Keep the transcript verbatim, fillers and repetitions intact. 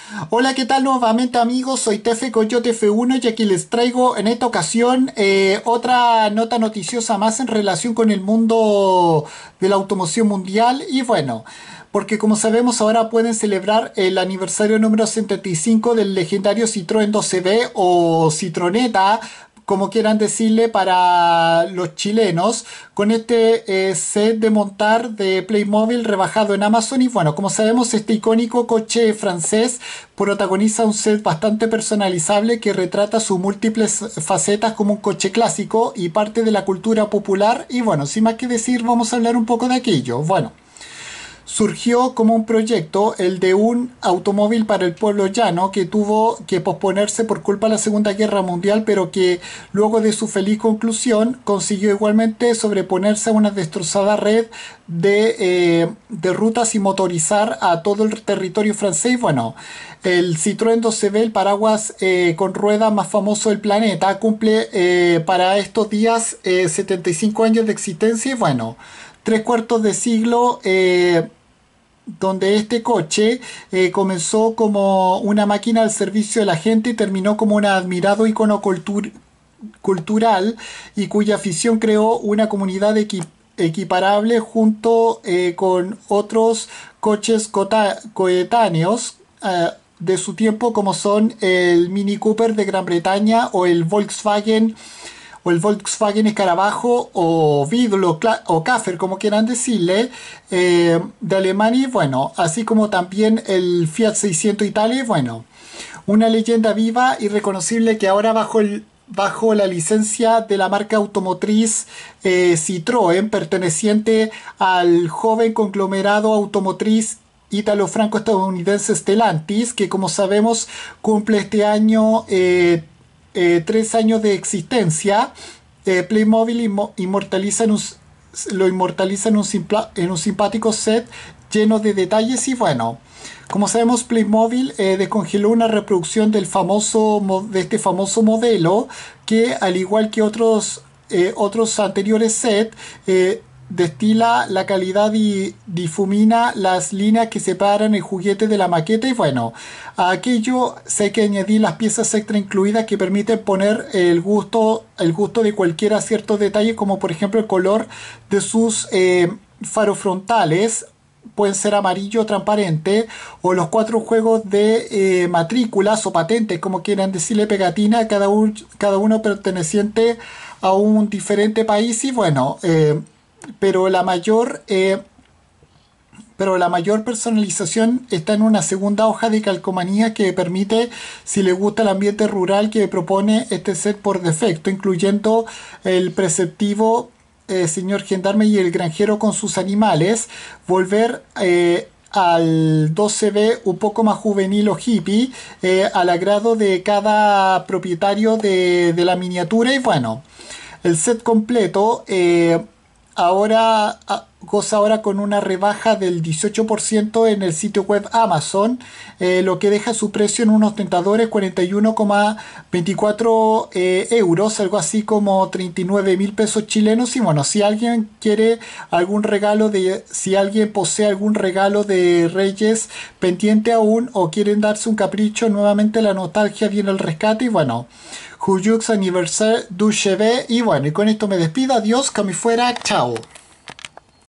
Hola, ¿qué tal nuevamente amigos? Soy Tefe Coyote F uno y aquí les traigo en esta ocasión eh, otra nota noticiosa más en relación con el mundo de la automoción mundial y bueno, porque como sabemos ahora pueden celebrar el aniversario número setenta y cinco del legendario Citroën doce B o Citroneta, como quieran decirle para los chilenos, con este eh, set de montar de Playmobil rebajado en Amazon. Y bueno, como sabemos, este icónico coche francés protagoniza un set bastante personalizable que retrata sus múltiples facetas como un coche clásico y parte de la cultura popular. Y bueno, sin más que decir, vamos a hablar un poco de aquello. Bueno. Surgió como un proyecto, el de un automóvil para el pueblo llano, que tuvo que posponerse por culpa de la Segunda Guerra Mundial, pero que luego de su feliz conclusión consiguió igualmente sobreponerse a una destrozada red de, eh, de rutas y motorizar a todo el territorio francés. Y bueno, el Citroën doce B, el paraguas eh, con rueda más famoso del planeta, cumple eh, para estos días eh, setenta y cinco años de existencia y bueno, tres cuartos de siglo eh, donde este coche eh, comenzó como una máquina al servicio de la gente y terminó como un admirado icono cultur cultural y cuya afición creó una comunidad equi equiparable junto eh, con otros coches coetáneos eh, de su tiempo como son el Mini Cooper de Gran Bretaña o el Volkswagen o el Volkswagen Escarabajo o Beetle o, o Käfer, como quieran decirle, eh, de Alemania, y bueno, así como también el Fiat seiscientos Italia, y bueno, una leyenda viva y reconocible que ahora bajo el bajo la licencia de la marca automotriz eh, Citroën, perteneciente al joven conglomerado automotriz ítalo-franco-estadounidense Stellantis, que como sabemos cumple este año eh, eh, tres años de existencia. eh, Playmobil inmortaliza en un, lo inmortaliza en un, simpla, en un simpático set lleno de detalles y bueno, como sabemos Playmobil eh, descongeló una reproducción del famoso, de este famoso modelo que al igual que otros, eh, otros anteriores sets eh, destila la calidad y difumina las líneas que separan el juguete de la maqueta y bueno, a aquello se hay que añadir las piezas extra incluidas que permiten poner el gusto, el gusto de cualquier cierto detalle como por ejemplo el color de sus eh, faros frontales. Pueden ser amarillo transparente o los cuatro juegos de eh, matrículas o patentes, como quieran decirle, pegatina, cada, un, cada uno perteneciente a un diferente país y bueno, eh, pero la mayor eh, pero la mayor personalización está en una segunda hoja de calcomanía que permite, si le gusta el ambiente rural que propone este set por defecto, incluyendo el preceptivo eh, señor gendarme y el granjero con sus animales, volver eh, al doce B un poco más juvenil o hippie, eh, al agrado de cada propietario de, de la miniatura y bueno, el set completo eh, ahora a, goza ahora con una rebaja del dieciocho por ciento en el sitio web Amazon, eh, lo que deja su precio en unos tentadores cuarenta y uno coma veinticuatro eh, euros, algo así como treinta y nueve mil pesos chilenos. Y bueno, si alguien quiere algún regalo de, si alguien posee algún regalo de Reyes pendiente aún o quieren darse un capricho, nuevamente la nostalgia viene al rescate y bueno. Joyeux anniversaire du chevet y bueno, y con esto me despido, adiós, que me fuera, chao.